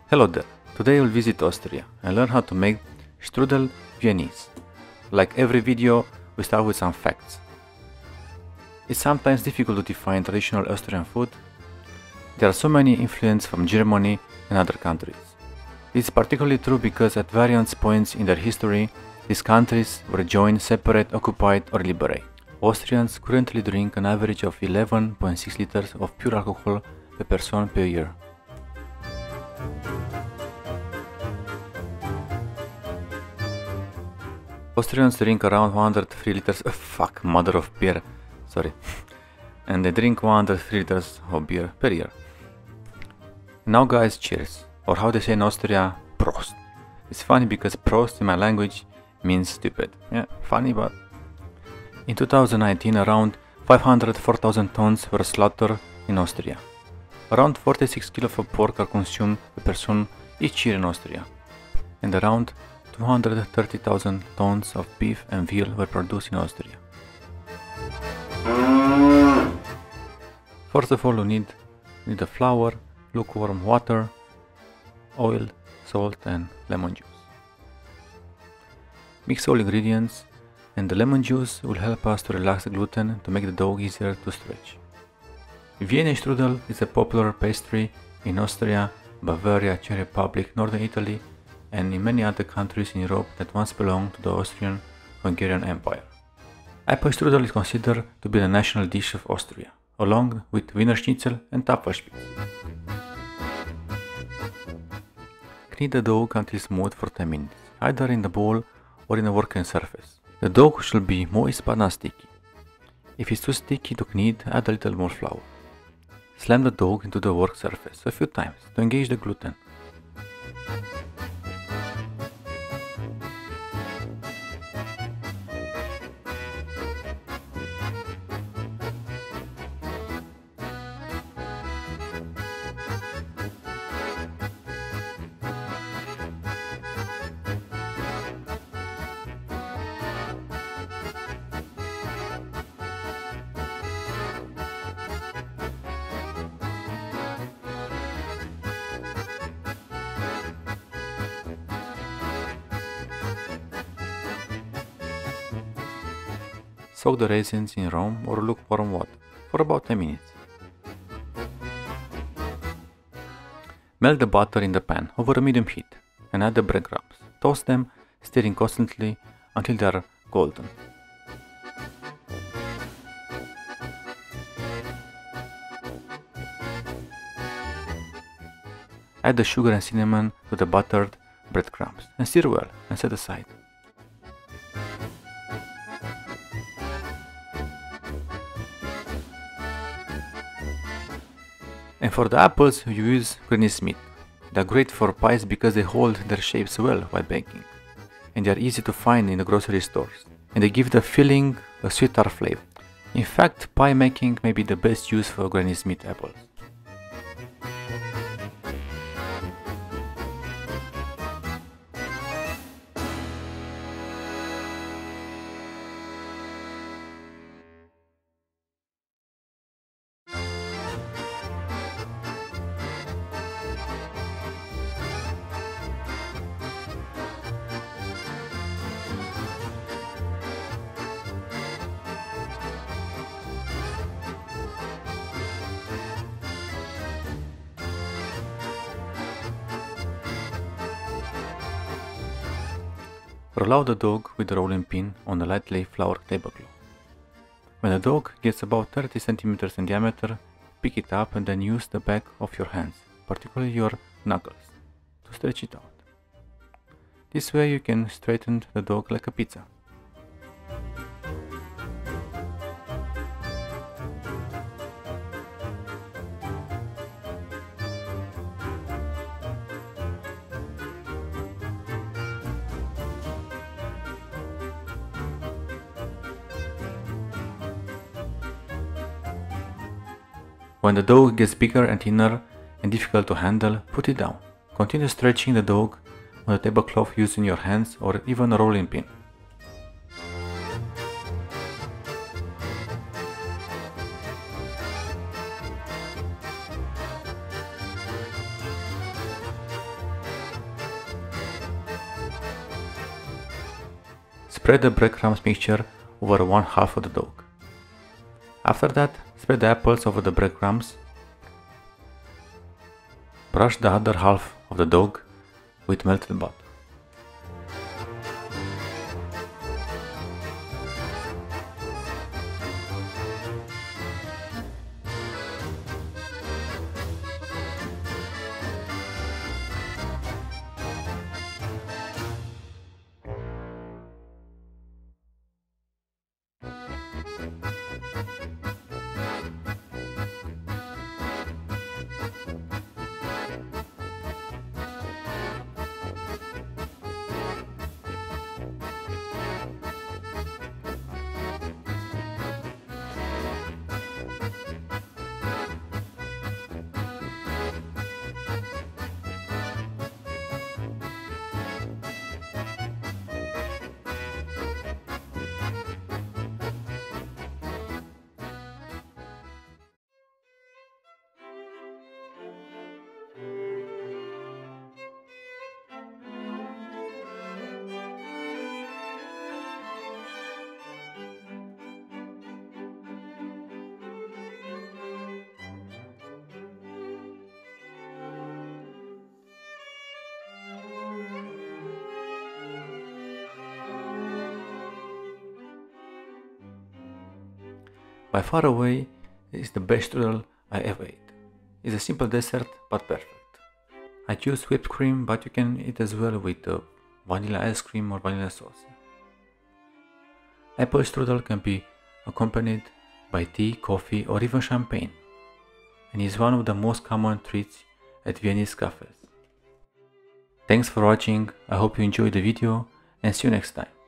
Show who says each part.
Speaker 1: Hello there, today we'll visit Austria and learn how to make strudel Viennese. Like every video, we start with some facts. It's sometimes difficult to define traditional Austrian food. There are so many influences from Germany and other countries. This is particularly true because at various points in their history, these countries were joined, separate, occupied or liberated. Austrians currently drink an average of 11.6 liters of pure alcohol per person per year. Austrians drink around 103 liters of beer, and they drink 103 liters of beer per year. Now guys, cheers, or how they say in Austria, Prost. It's funny because Prost in my language means stupid. Yeah, funny, but... In 2019, around 504,000 tons were slaughtered in Austria. Around 46 kilos of pork are consumed per person each year in Austria, and around 230,000 tons of beef and veal were produced in Austria. First of all, you need the flour, lukewarm water, oil, salt and lemon juice. Mix all ingredients, and the lemon juice will help us to relax the gluten to make the dough easier to stretch. Vienna strudel is a popular pastry in Austria, Bavaria, Czech Republic, Northern Italy, and in many other countries in Europe that once belonged to the Austrian-Hungarian Empire. Apple strudel is considered to be the national dish of Austria, along with Wiener Schnitzel and Tapferspitz. Knead the dough until smooth for 10 minutes, either in the bowl or in a working surface. The dough should be moist but not sticky. If it's too sticky to knead, add a little more flour. Slam the dough into the work surface a few times to engage the gluten. Soak the raisins in rum or lukewarm water for about 10 minutes. Melt the butter in the pan over a medium heat and add the breadcrumbs. Toast them, stirring constantly until they are golden. Add the sugar and cinnamon to the buttered breadcrumbs and stir well and set aside. And for the apples, you use Granny Smith. They are great for pies because they hold their shapes well while baking, and they are easy to find in the grocery stores, and they give the filling a sweeter flavor. In fact, pie making may be the best use for Granny Smith apples. Roll out the dough with the rolling pin on a lightly floured tablecloth. When the dough gets about 30 cm in diameter, pick it up and then use the back of your hands, particularly your knuckles, to stretch it out. This way you can straighten the dough like a pizza. When the dough gets bigger and thinner and difficult to handle, put it down. Continue stretching the dough on the tablecloth using your hands or even a rolling pin. spread the breadcrumbs mixture over one half of the dog. After that, spread the apples over the breadcrumbs. Brush the other half of the dog with melted butter. By far away, it's the best strudel I ever ate. It's a simple dessert, but perfect. I choose whipped cream, but you can eat as well with vanilla ice cream or vanilla sauce. Apple strudel can be accompanied by tea, coffee, or even champagne, and is one of the most common treats at Viennese cafes. Thanks for watching, I hope you enjoyed the video, and see you next time.